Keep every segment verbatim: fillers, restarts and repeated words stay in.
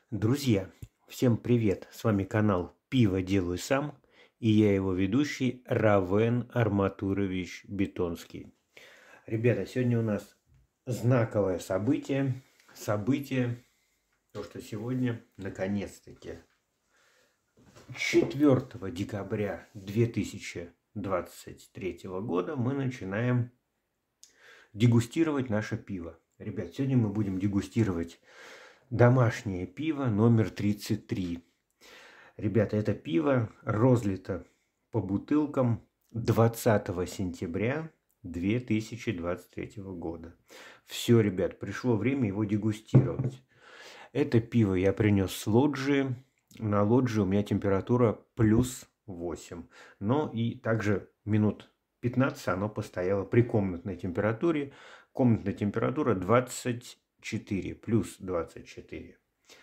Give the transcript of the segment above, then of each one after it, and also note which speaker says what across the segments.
Speaker 1: Друзья, всем привет! С вами канал «Пиво делаю сам» и я его ведущий Равен Арматурович Бетонский. Ребята, сегодня у нас знаковое событие. Событие, то что сегодня, наконец-таки, четвёртого декабря две тысячи двадцать третьего года мы начинаем дегустировать наше пиво. Ребят, сегодня мы будем дегустировать домашнее пиво номер тридцать три. Ребята, это пиво розлито по бутылкам двадцатого сентября две тысячи двадцать третьего года. Все, ребят, пришло время его дегустировать. Это пиво я принес с лоджии. На лоджии у меня температура плюс восемь. Но и также минут пятнадцать оно постояло при комнатной температуре. Комнатная температура двадцать четыре, плюс двадцать четыре.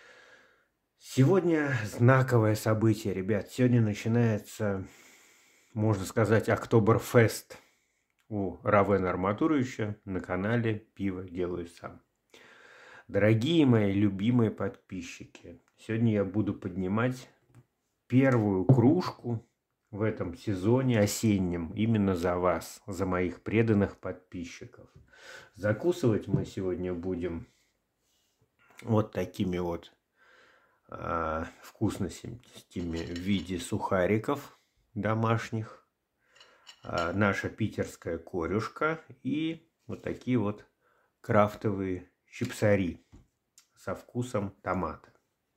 Speaker 1: Сегодня знаковое событие, ребят. Сегодня начинается, можно сказать, Октоберфест у Равена Арматуровича на канале «Пиво делаю сам». Дорогие мои любимые подписчики, сегодня я буду поднимать первую кружку в этом сезоне осеннем именно за вас, за моих преданных подписчиков. Закусывать мы сегодня будем вот такими вот а, вкусностями в виде сухариков домашних, а, наша питерская корюшка и вот такие вот крафтовые чипсари со вкусом томата.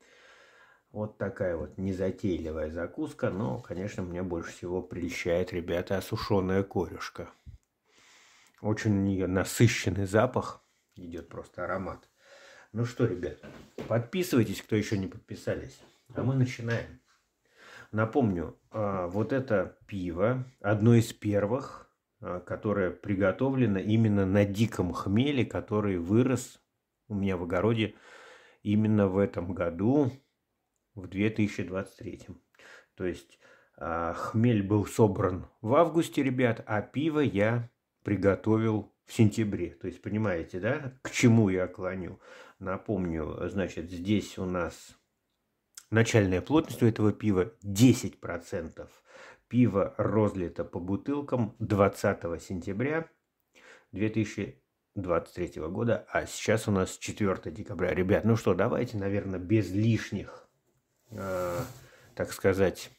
Speaker 1: Вот такая вот незатейливая закуска, но, конечно, мне больше всего прельщает, ребята, осушенная корюшка. Очень у нее насыщенный запах, идет просто аромат. Ну что, ребят, подписывайтесь, кто еще не подписались, а мы начинаем. Напомню, вот это пиво, одно из первых, которое приготовлено именно на диком хмеле, который вырос у меня в огороде именно в этом году, в две тысячи двадцать третьем. То есть хмель был собран в августе, ребят, а пиво я приготовил в сентябре. То есть, понимаете, да, к чему я клоню? Напомню, значит, здесь у нас начальная плотность у этого пива десять процентов. Пиво розлито по бутылкам двадцатого сентября две тысячи двадцать третьего года, а сейчас у нас четвёртого декабря. Ребят, ну что, давайте, наверное, без лишних, э, так сказать,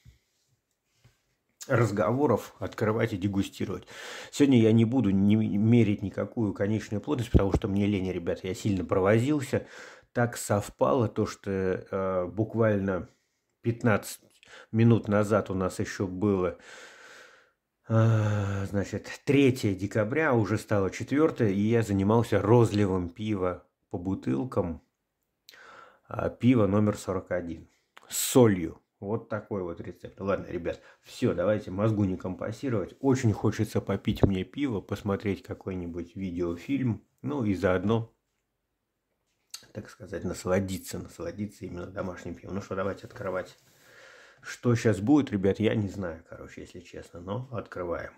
Speaker 1: разговоров открывать и дегустировать. Сегодня я не буду не мерить никакую конечную плотность, потому что мне лень, ребят, я сильно провозился. Так совпало то, что э, буквально пятнадцать минут назад у нас еще было, э, значит, третьего декабря, уже стало четвёртое, и я занимался розливом пива по бутылкам, э, пиво номер сорок один с солью. Вот такой вот рецепт. Ладно, ребят, все, давайте мозгу не компасировать. Очень хочется попить мне пиво, посмотреть какой-нибудь видеофильм, ну и заодно, так сказать, насладиться, насладиться именно домашним пивом. Ну что, давайте открывать. Что сейчас будет, ребят, я не знаю, короче, если честно, но открываем.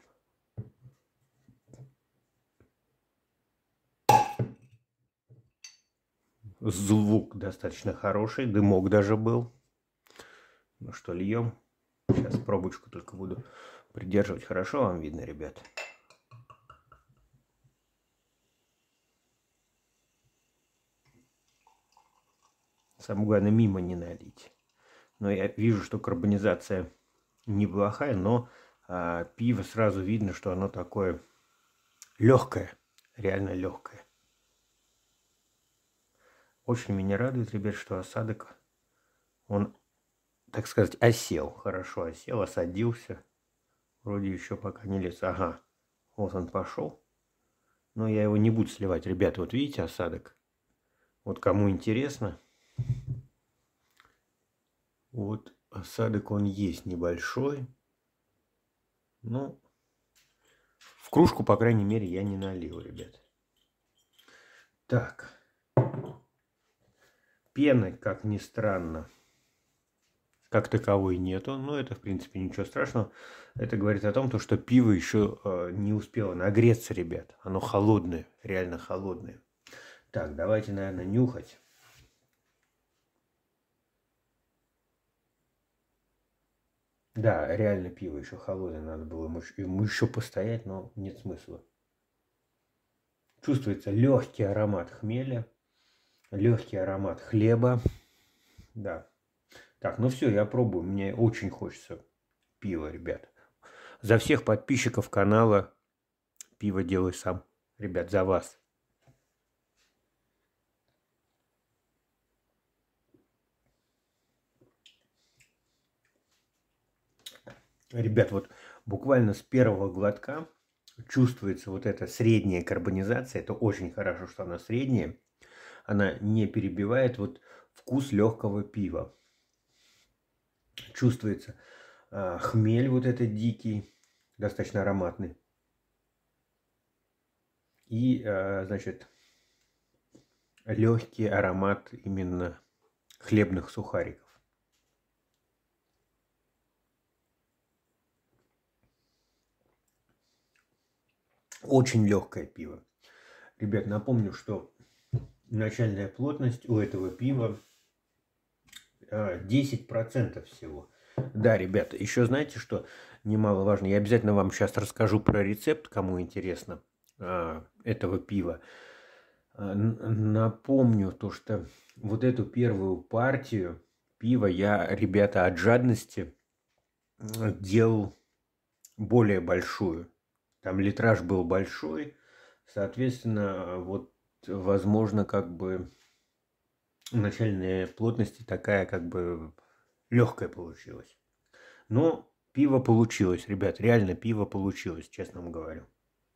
Speaker 1: Звук достаточно хороший, дымок даже был. Ну что, льем. Сейчас пробочку только буду придерживать. Хорошо вам видно, ребят? Самое главное, мимо не налить. Но я вижу, что карбонизация неплохая, но а, пиво сразу видно, что оно такое легкое, реально легкое. Очень меня радует, ребят, что осадок, он, так сказать, осел, хорошо осел, осадился. Вроде еще пока не лез. Ага, вот он пошел. Но я его не буду сливать. Ребята, вот видите осадок? Вот кому интересно, вот осадок он есть небольшой. Ну, в кружку, по крайней мере, я не налил, ребят. Так. Пены, как ни странно, как таковой нету, но это, в принципе, ничего страшного. Это говорит о том, что пиво еще э, не успело нагреться, ребят. Оно холодное, реально холодное. Так, давайте, наверное, нюхать. Да, реально пиво еще холодное, надо было ему, ещё- ему еще постоять, но нет смысла. Чувствуется легкий аромат хмеля, легкий аромат хлеба. Да. Так, ну все, я пробую. Мне очень хочется пива, ребят. За всех подписчиков канала «Пиво делай сам». Ребят, за вас. Ребят, вот буквально с первого глотка чувствуется вот эта средняя карбонизация. Это очень хорошо, что она средняя. Она не перебивает вот вкус легкого пива. Чувствуется а, хмель вот этот дикий, достаточно ароматный. И, а, значит, легкий аромат именно хлебных сухариков. Очень легкое пиво. Ребят, напомню, что начальная плотность у этого пива десять процентов всего. Да, ребята, еще знаете, что немаловажно? Я обязательно вам сейчас расскажу про рецепт, кому интересно, этого пива. Напомню то, что вот эту первую партию пива я, ребята, от жадности делал более большую. Там литраж был большой, соответственно, вот, возможно, как бы начальная плотность такая, как бы легкая получилась. Но пиво получилось, ребят, реально пиво получилось, честно вам говорю.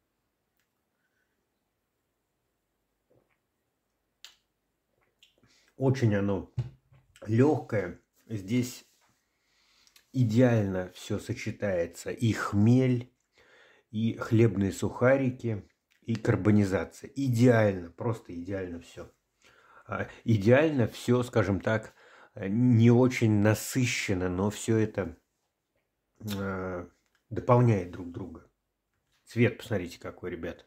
Speaker 1: Очень оно легкое. Здесь идеально все сочетается. И хмель, и хлебные сухарики, и карбонизация. Идеально, просто идеально все. Идеально все, скажем так, не очень насыщенно, но все это э, дополняет друг друга. Цвет, посмотрите, какой, ребят.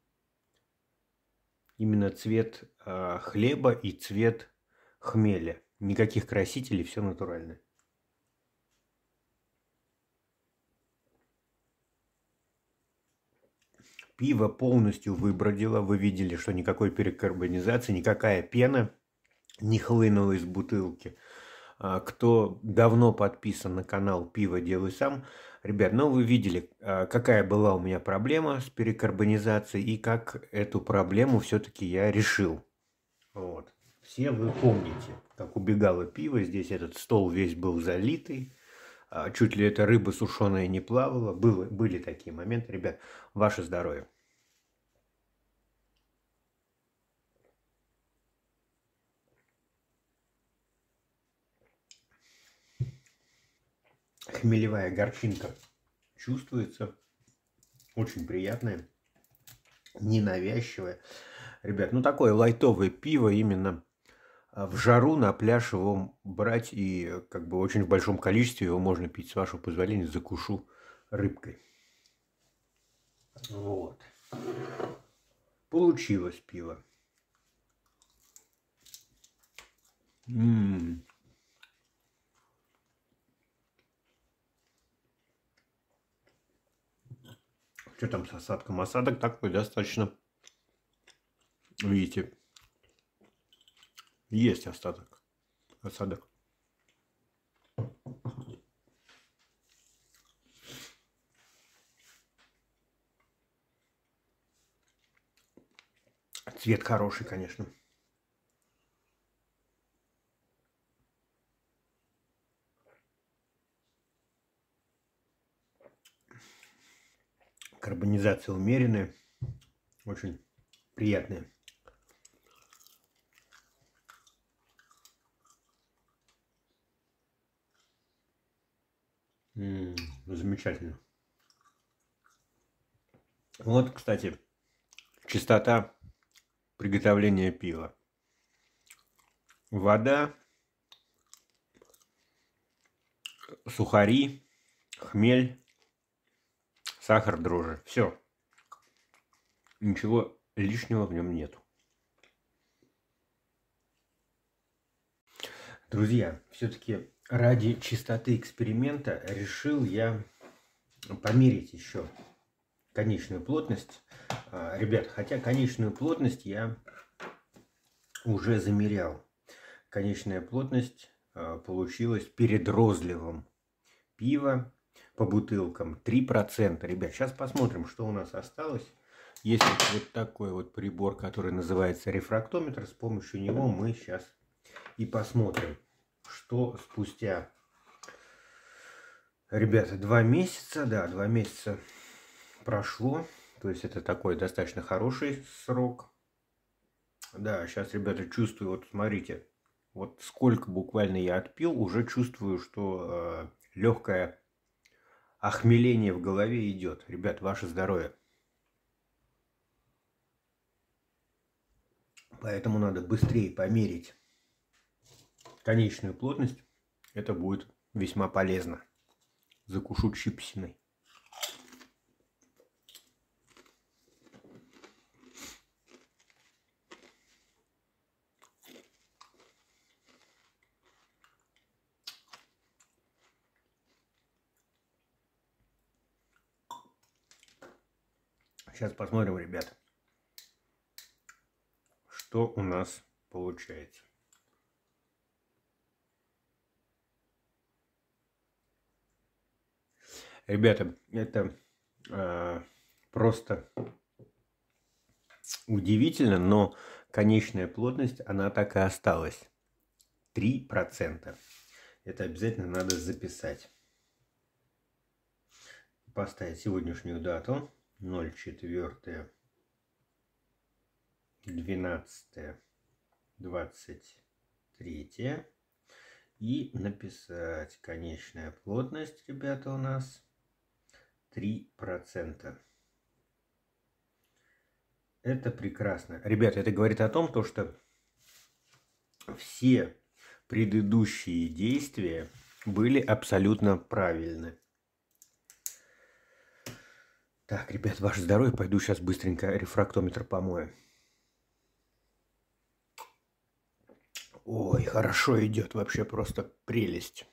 Speaker 1: Именно цвет э, хлеба и цвет хмеля. Никаких красителей, все натурально. Пиво полностью выбродило. Вы видели, что никакой перекарбонизации, никакая пена не хлынула из бутылки. Кто давно подписан на канал «Пиво делай сам», ребят, ну вы видели, какая была у меня проблема с перекарбонизацией и как эту проблему все-таки я решил. Вот. Все вы помните, как убегало пиво, здесь этот стол весь был залитый, чуть ли эта рыба сушеная не плавала. Было, были такие моменты, ребят, ваше здоровье. Хмелевая горчинка чувствуется, очень приятная, ненавязчивая. Ребят, ну такое лайтовое пиво именно в жару на пляж его брать, и как бы очень в большом количестве его можно пить, с вашего позволения, закушу рыбкой. Вот. Получилось пиво. М-м. Что там с осадком? Осадок такой достаточно. Видите, есть остаток. Осадок. Цвет хороший, конечно. Карбонизация умеренная. Очень приятная. М-м, замечательно. Вот, кстати, частота приготовления пива. Вода, сухари, хмель, сахар, дрожжи. Все. Ничего лишнего в нем нету. Друзья, все-таки ради чистоты эксперимента решил я померить еще конечную плотность. Ребят, хотя конечную плотность я уже замерял. Конечная плотность получилась перед розливом пива по бутылкам три процента. Ребят, сейчас посмотрим, что у нас осталось. Есть вот такой вот прибор, который называется рефрактометр. С помощью него мы сейчас и посмотрим, что спустя, ребята, два месяца, да, два месяца прошло. То есть это такой достаточно хороший срок. Да, сейчас, ребята, чувствую, вот смотрите, вот сколько буквально я отпил, уже чувствую, что э, легкое охмеление в голове идет. Ребят, ваше здоровье. Поэтому надо быстрее померить конечную плотность. Это будет весьма полезно. Закушу чипсиной. Сейчас посмотрим, ребята, что у нас получается. Ребята, это э, просто удивительно, но конечная плотность, она так и осталась. три процента. Это обязательно надо записать. Поставить сегодняшнюю дату. ноль четыре двенадцатое двадцать третье. И написать конечная плотность, ребята, у нас три процента. Это прекрасно. Ребята, это говорит о том, что все предыдущие действия были абсолютно правильны. Так, ребят, ваше здоровье. Пойду сейчас быстренько рефрактометр помою. Ой, хорошо идет. Вообще просто прелесть.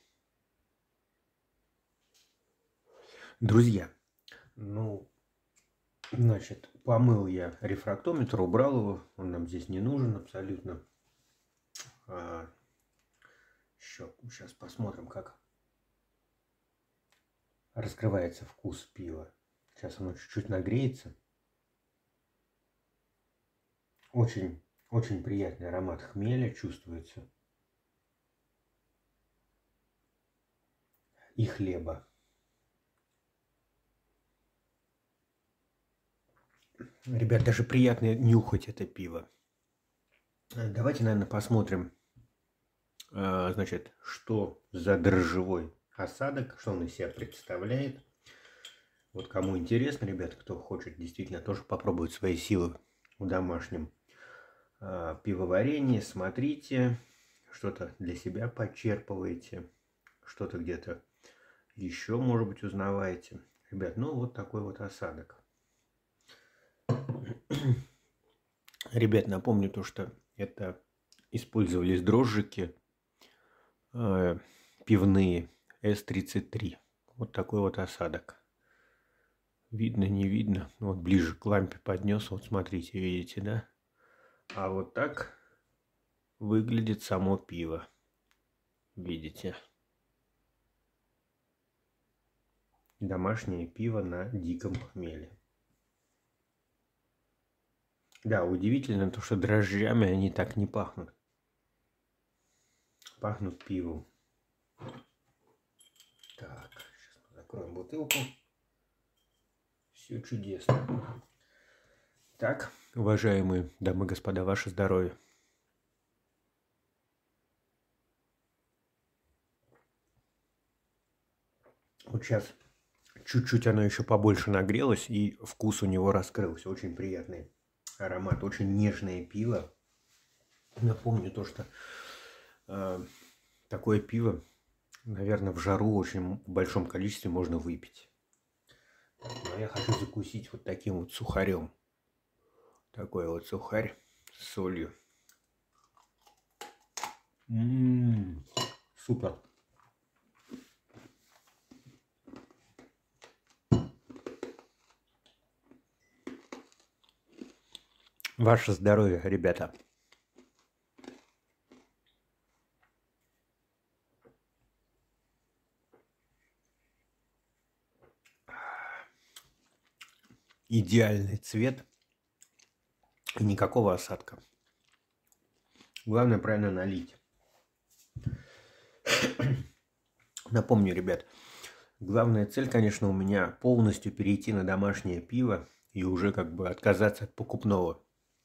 Speaker 1: Друзья, ну, значит, помыл я рефрактометр, убрал его. Он нам здесь не нужен абсолютно. А, еще сейчас посмотрим, как раскрывается вкус пива. Сейчас оно чуть-чуть нагреется. Очень, очень приятный аромат хмеля чувствуется. И хлеба. Ребят, даже приятно нюхать это пиво. Давайте, наверное, посмотрим, значит, что за дрожжевой осадок, что он из себя представляет. Вот кому интересно, ребята, кто хочет действительно тоже попробовать свои силы в домашнем э, пивоварении, смотрите, что-то для себя почерпываете, что-то где-то еще, может быть, узнаваете. Ребят, ну вот такой вот осадок. Ребят, напомню то, что это использовались дрожжики э, пивные эс тридцать три. Вот такой вот осадок. Видно, не видно. Вот ближе к лампе поднес. Вот смотрите, видите, да? А вот так выглядит само пиво. Видите? Домашнее пиво на диком хмеле. Да, удивительно то, что дрожжами они так не пахнут. Пахнут пивом. Так, сейчас мы закроем бутылку. Все чудесно. Так, уважаемые дамы и господа, ваше здоровье. Вот сейчас чуть-чуть оно еще побольше нагрелось, и вкус у него раскрылся. Очень приятный аромат, очень нежное пиво. Напомню то, что э, такое пиво, наверное, в жару очень в большом количестве можно выпить. Но я хочу закусить вот таким вот сухарем. Такой вот сухарь с солью. М-м-м, супер. Ваше здоровье, ребята. Идеальный цвет и никакого осадка. Главное правильно налить. Напомню, ребят, главная цель, конечно, у меня полностью перейти на домашнее пиво и уже как бы отказаться от покупного.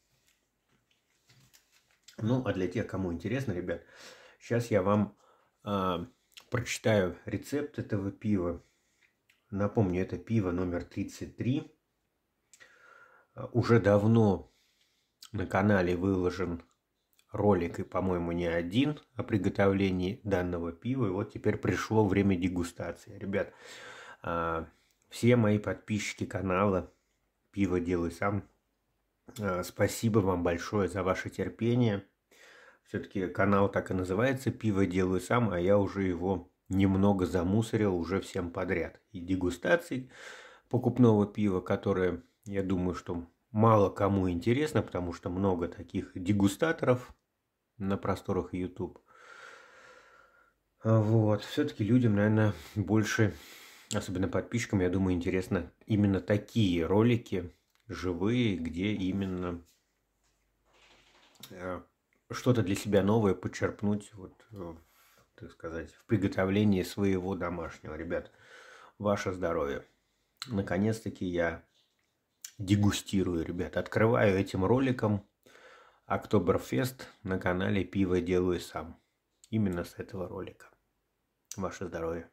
Speaker 1: Ну, а для тех, кому интересно, ребят, сейчас я вам э, прочитаю рецепт этого пива. Напомню, это пиво номер тридцать три. Уже давно на канале выложен ролик, и, по-моему, не один, о приготовлении данного пива. И вот теперь пришло время дегустации. Ребят, э, все мои подписчики канала «Пиво делай сам», э, спасибо вам большое за ваше терпение. Все-таки канал так и называется «Пиво делаю сам», а я уже его немного замусорил уже всем подряд. И дегустаций покупного пива, которое, я думаю, что мало кому интересно, потому что много таких дегустаторов на просторах YouTube. Вот. Все-таки людям, наверное, больше, особенно подписчикам, я думаю, интересно именно такие ролики живые, где именно что-то для себя новое почерпнуть, вот, так сказать, в приготовлении своего домашнего. Ребят, ваше здоровье. Наконец-таки я дегустирую, ребят. Открываю этим роликом Октоберфест на канале «Пиво делаю сам». Именно с этого ролика. Ваше здоровье.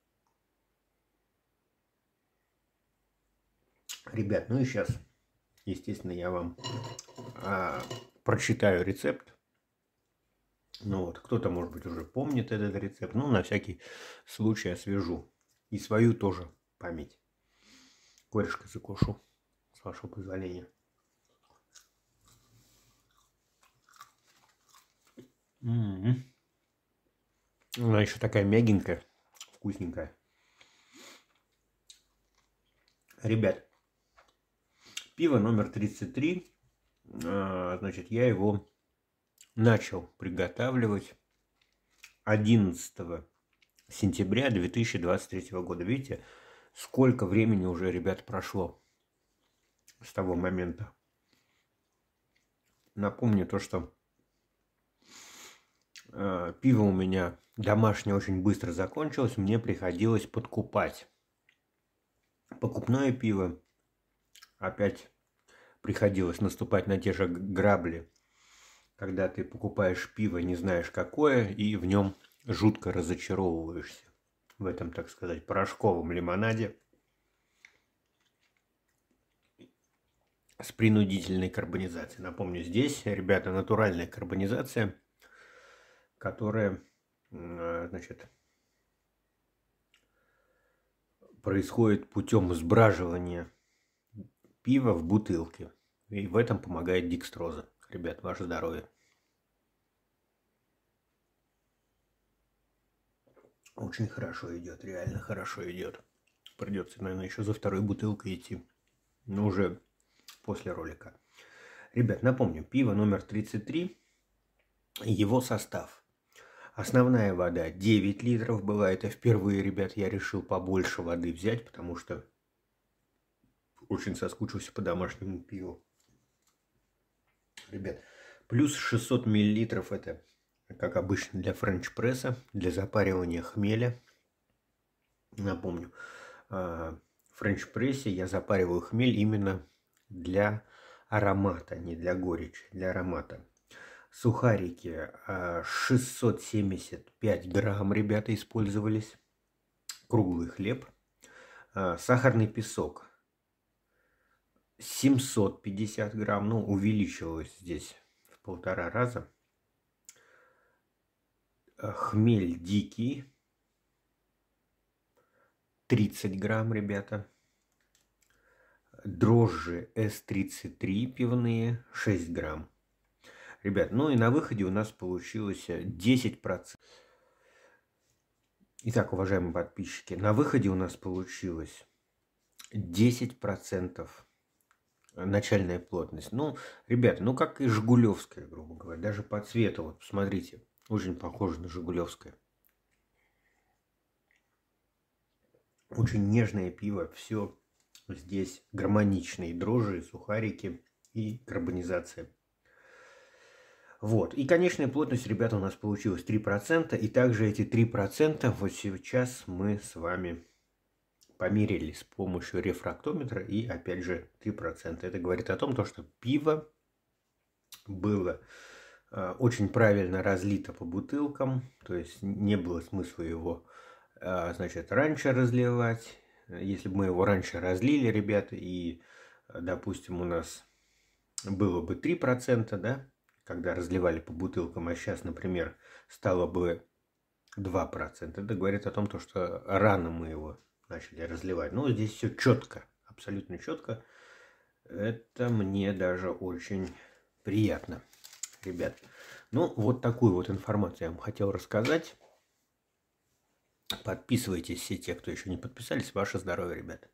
Speaker 1: Ребят, ну и сейчас, естественно, я вам а, прочитаю рецепт. Ну вот, кто-то, может быть, уже помнит этот рецепт. Ну, на всякий случай освежу. И свою тоже память. Корешка закушу, с вашего позволения. М-м-м. Она еще такая мягенькая, вкусненькая. Ребят, пиво номер тридцать три. А, значит, я его начал приготавливать одиннадцатого сентября две тысячи двадцать третьего года. Видите, сколько времени уже, ребят, прошло с того момента. Напомню то, что э, пиво у меня домашнее очень быстро закончилось. Мне приходилось подкупать. Покупное пиво. Опять приходилось наступать на те же грабли, когда ты покупаешь пиво, не знаешь какое, и в нем жутко разочаровываешься. В этом, так сказать, порошковом лимонаде с принудительной карбонизацией. Напомню, здесь, ребята, натуральная карбонизация, которая, значит, происходит путем сбраживания пива в бутылке. И в этом помогает декстроза. Ребят, ваше здоровье. Очень хорошо идет, реально хорошо идет. Придется, наверное, еще за второй бутылкой идти. Но уже после ролика. Ребят, напомню, пиво номер тридцать три, его состав. Основная вода девять литров была. Это впервые, ребят, я решил побольше воды взять, потому что очень соскучился по домашнему пиву. Ребят, плюс шестьсот миллилитров это, как обычно, для френч-пресса, для запаривания хмеля. Напомню, в френч-прессе я запариваю хмель именно для аромата, не для горечи, для аромата. Сухарики шестьсот семьдесят пять грамм, ребята, использовались. Круглый хлеб. Сахарный песок семьсот пятьдесят грамм, ну, увеличилось здесь в полтора раза. Хмель дикий тридцать грамм, ребята. Дрожжи эс тридцать три пивные шесть грамм. Ребят, ну и на выходе у нас получилось десять процентов. Итак, уважаемые подписчики, на выходе у нас получилось десять процентов начальная плотность. Ну, ребята, ну как и Жигулевская, грубо говоря. Даже по цвету, вот посмотрите, очень похоже на Жигулевское. Очень нежное пиво, все здесь гармоничные дрожжи, сухарики и карбонизация. Вот. И конечная плотность, ребята, у нас получилась три процента. И также эти три процента вот сейчас мы с вами померили с помощью рефрактометра. И опять же три процента. Это говорит о том, что пиво было э, очень правильно разлито по бутылкам. То есть не было смысла его э, значит, раньше разливать. Если бы мы его раньше разлили, ребята, и, допустим, у нас было бы три процента, да, когда разливали по бутылкам, а сейчас, например, стало бы два процента. Это говорит о том, что рано мы его начали разливать. Но здесь все четко, абсолютно четко. Это мне даже очень приятно, ребят. Ну, вот такую вот информацию я вам хотел рассказать. Подписывайтесь все те, кто еще не подписались. Ваше здоровье, ребят.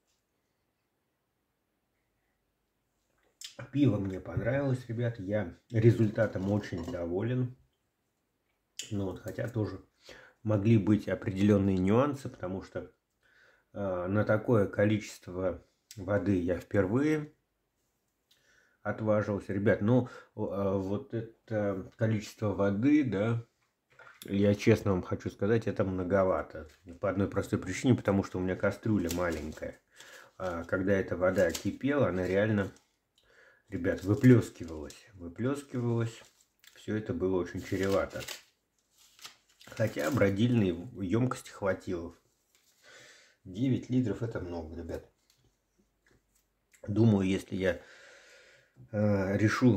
Speaker 1: Пиво мне понравилось, ребят. Я результатом очень доволен. Ну вот, хотя тоже могли быть определенные нюансы, потому что э, на такое количество воды я впервые отважился. Ребят, ну э, вот это количество воды, да, я честно вам хочу сказать, это многовато. По одной простой причине, потому что у меня кастрюля маленькая. А когда эта вода кипела, она реально, ребят, выплескивалась. Выплескивалась. Все это было очень чревато. Хотя бродильной емкости хватило. девять литров это много, ребят. Думаю, если я э, решу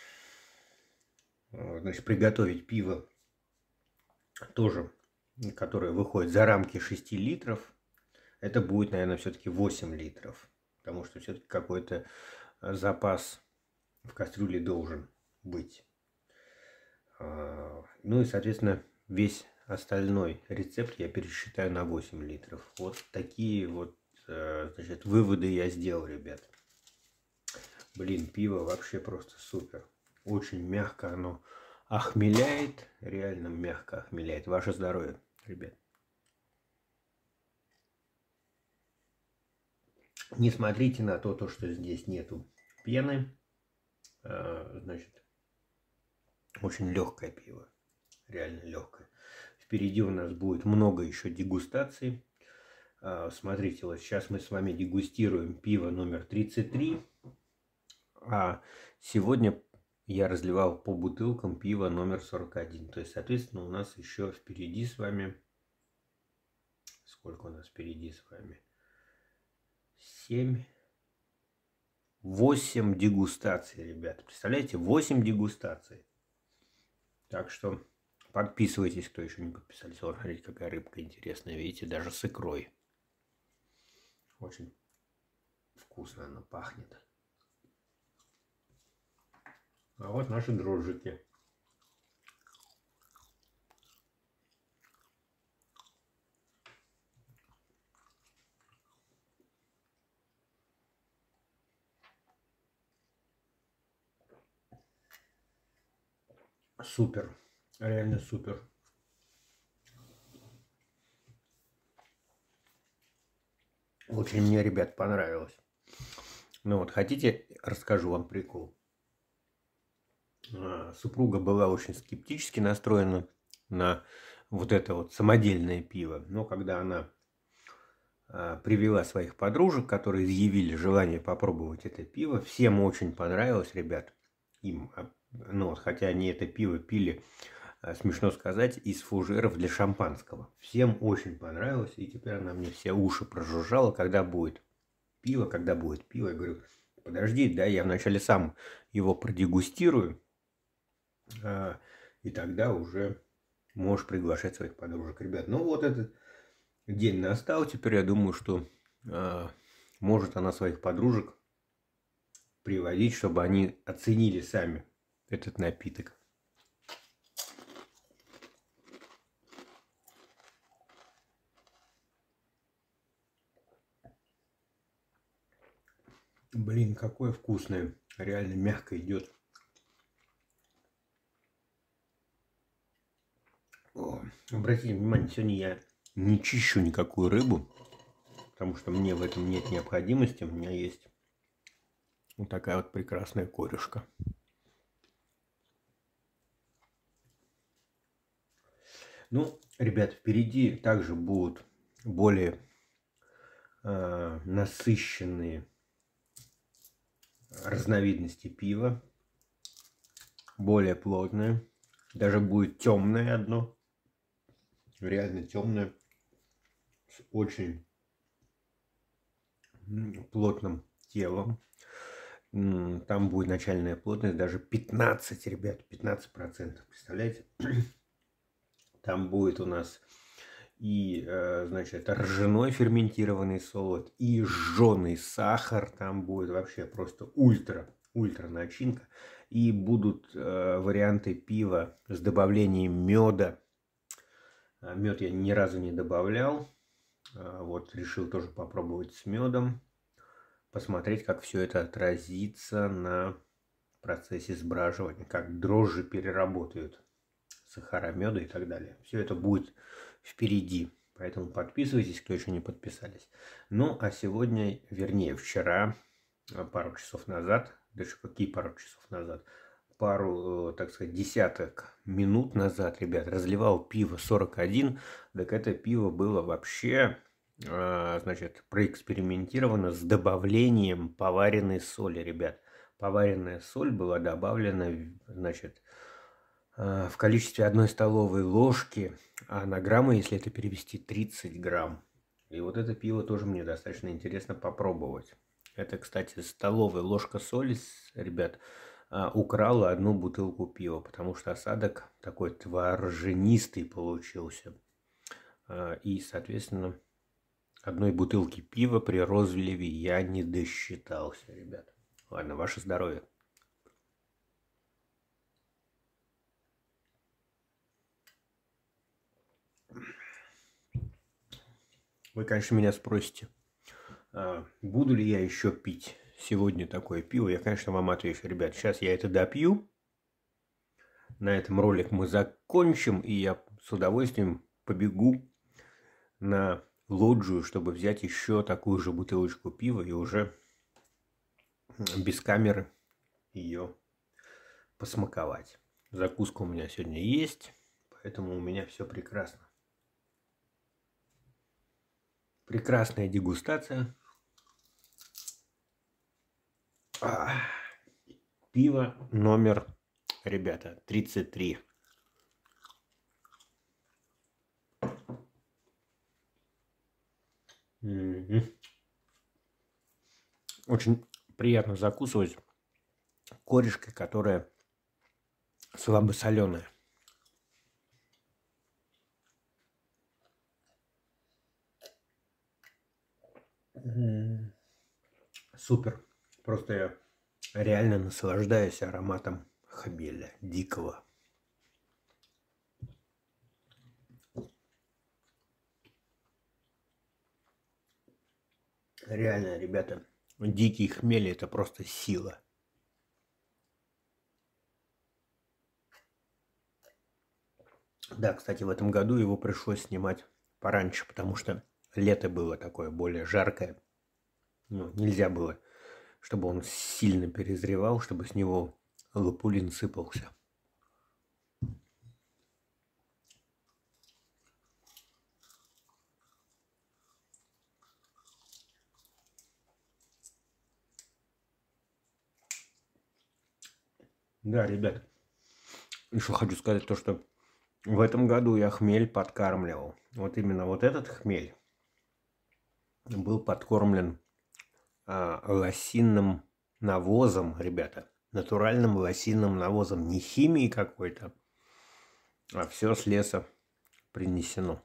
Speaker 1: э, значит, приготовить пиво, тоже, которое выходит за рамки шести литров, это будет, наверное, все-таки восемь литров. Потому что все-таки какой-то запас в кастрюле должен быть. Ну и, соответственно, весь остальной рецепт я пересчитаю на восемь литров. Вот такие вот, значит, выводы я сделал, ребят. Блин, пиво вообще просто супер. Очень мягко оно охмеляет. Реально мягко охмеляет. Ваше здоровье, ребят. Не смотрите на то, то что здесь нету пены. Значит, очень легкое пиво. Реально легкое. Впереди у нас будет много еще дегустаций. Смотрите, вот сейчас мы с вами дегустируем пиво номер тридцать три. А сегодня я разливал по бутылкам пиво номер сорок один. То есть, соответственно, у нас еще впереди с вами... Сколько у нас впереди с вами? семь... восемь дегустаций, ребята. Представляете? восемь дегустаций. Так что подписывайтесь, кто еще не подписались. Вот, смотрите, какая рыбка интересная. Видите, даже с икрой. Очень вкусно она пахнет. А вот наши дрожжики. Супер. Реально супер. Очень мне, ребят, понравилось. Ну вот, хотите, расскажу вам прикол. Супруга была очень скептически настроена на вот это вот самодельное пиво. Но когда она привела своих подружек, которые изъявили желание попробовать это пиво, всем очень понравилось, ребят. Им, ну вот, хотя они это пиво пили, смешно сказать, из фужеров для шампанского. Всем очень понравилось, и теперь она мне все уши прожужжала, когда будет пиво, когда будет пиво. Я говорю, подожди, да, я вначале сам его продегустирую, и тогда уже можешь приглашать своих подружек. Ребят, ну вот этот день настал, теперь я думаю, что может она своих подружек приводить, чтобы они оценили сами этот напиток. Блин, какое вкусное. Реально мягко идет. О, обратите внимание, сегодня я не чищу никакую рыбу, потому что мне в этом нет необходимости. У меня есть вот такая вот прекрасная корюшка. Ну, ребят, впереди также будут более э, насыщенные разновидности пива, более плотное, даже будет темное одно, реально темное, с очень плотным телом. Там будет начальная плотность даже пятнадцать, ребят, пятнадцать процентов, представляете? Там будет у нас и, значит, ржаной ферментированный солод, и жженый сахар, там будет вообще просто ультра, ультра начинка. И будут варианты пива с добавлением меда. Мед я ни разу не добавлял, вот решил тоже попробовать с медом, посмотреть, как все это отразится на процессе сбраживания, как дрожжи переработают сахара, меда и так далее. Все это будет впереди, поэтому подписывайтесь, кто еще не подписались. Ну, а сегодня, вернее, вчера, пару часов назад, даже какие пару часов назад, пару, так сказать, десяток минут назад, ребят, разливал пиво сорок один, так это пиво было вообще, значит, проэкспериментировано с добавлением поваренной соли, ребят. Поваренная соль была добавлена, значит, в количестве одной столовой ложки, а на граммы, если это перевести, тридцать грамм. И вот это пиво тоже мне достаточно интересно попробовать. Это, кстати, столовая ложка соли, ребят, украла одну бутылку пива, потому что осадок такой творожнистый получился. И, соответственно, одной бутылки пива при розливе я не досчитался, ребят. Ладно, ваше здоровье. Вы, конечно, меня спросите, буду ли я еще пить сегодня такое пиво. Я, конечно, вам отвечу, ребят, сейчас я это допью. На этом ролик мы закончим, и я с удовольствием побегу на лоджию, чтобы взять еще такую же бутылочку пива и уже без камеры ее посмаковать. Закуска у меня сегодня есть, поэтому у меня все прекрасно. Прекрасная дегустация. А, пиво номер, ребята, тридцать три. Mm-hmm. Очень приятно закусывать корешкой, которая слабосоленая. Mm-hmm. Супер. Просто я реально наслаждаюсь ароматом хмеля дикого. Реально, ребята, дикий хмель — это просто сила. Да, кстати, в этом году его пришлось снимать пораньше, потому что лето было такое более жаркое. Ну, нельзя было, чтобы он сильно перезревал, чтобы с него лапулин сыпался. Да, ребят, еще хочу сказать то, что в этом году я хмель подкармливал. Вот именно вот этот хмель был подкормлен а, лосиным навозом, ребята. Натуральным лосиным навозом. Не химией какой-то, а все с леса принесено.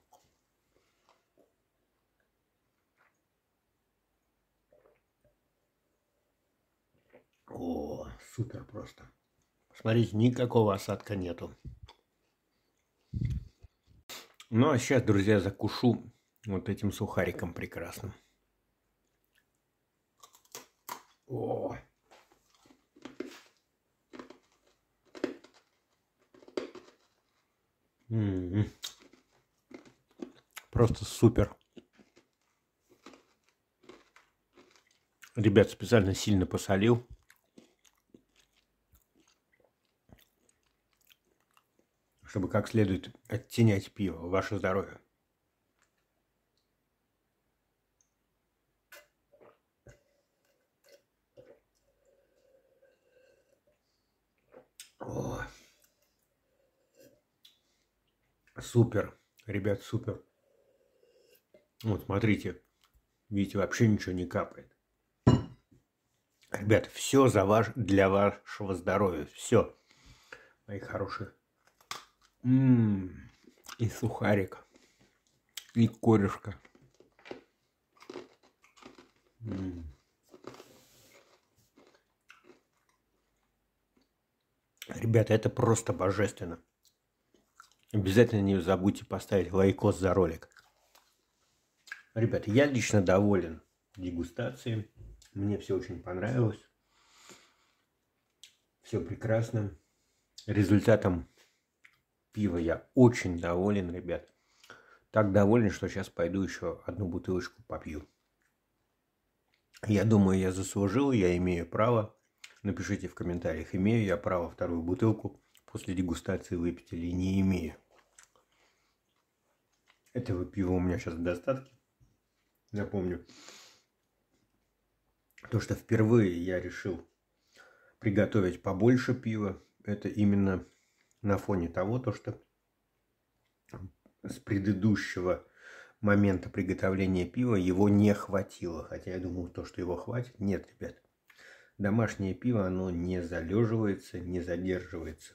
Speaker 1: О, супер просто. Смотрите, никакого осадка нету. Ну, а сейчас, друзья, закушу вот этим сухариком прекрасным. О! М-м-м. Просто супер. Ребят, специально сильно посолил. Чтобы как следует оттенять пиво. Ваше здоровье. О. Супер. Ребят, супер. Вот, смотрите. Видите, вообще ничего не капает. Ребята, все за ваш, для вашего здоровья. Все. Мои хорошие. М-м-м. И сухарик. И корешка. М-м. Ребята, это просто божественно. Обязательно не забудьте поставить лайкос за ролик. Ребята, я лично доволен дегустацией. Мне все очень понравилось. Все прекрасно. Результатом пива я очень доволен, ребят. Так доволен, что сейчас пойду еще одну бутылочку попью. Я думаю, я заслужил, я имею право. Напишите в комментариях, имею я право вторую бутылку после дегустации выпить или не имею. Этого пива у меня сейчас в достатке. Напомню, то, что впервые я решил приготовить побольше пива, это именно на фоне того, то, что с предыдущего момента приготовления пива его не хватило. Хотя я думал, то, что его хватит. Нет, ребят. Домашнее пиво, оно не залеживается, не задерживается.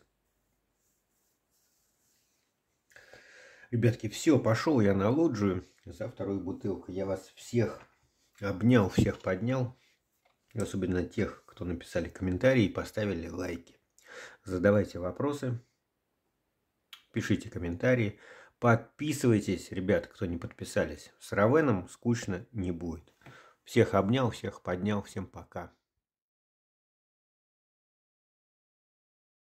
Speaker 1: Ребятки, все, пошел я на лоджию за второй бутылкой. Я вас всех обнял, всех поднял. Особенно тех, кто написали комментарии и поставили лайки. Задавайте вопросы, пишите комментарии. Подписывайтесь, ребят, кто не подписались. С Равеном скучно не будет. Всех обнял, всех поднял. Всем пока.